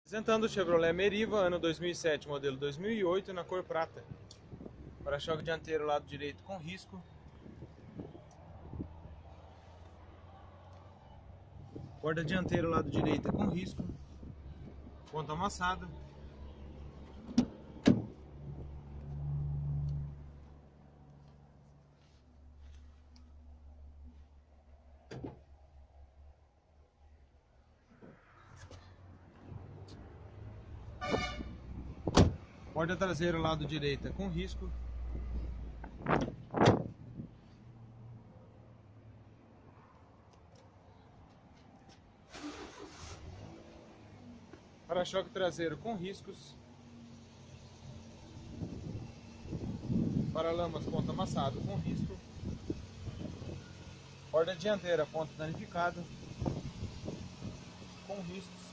Apresentando o Chevrolet Meriva, ano 2007, modelo 2008, na cor prata. Para-choque dianteiro lado direito com risco. Porta dianteira lado direita com risco. Ponta amassada. Porta traseira lado direita com risco. Para-choque traseiro com riscos. Paralamas ponta amassado com risco. Porta dianteira ponta danificada com riscos.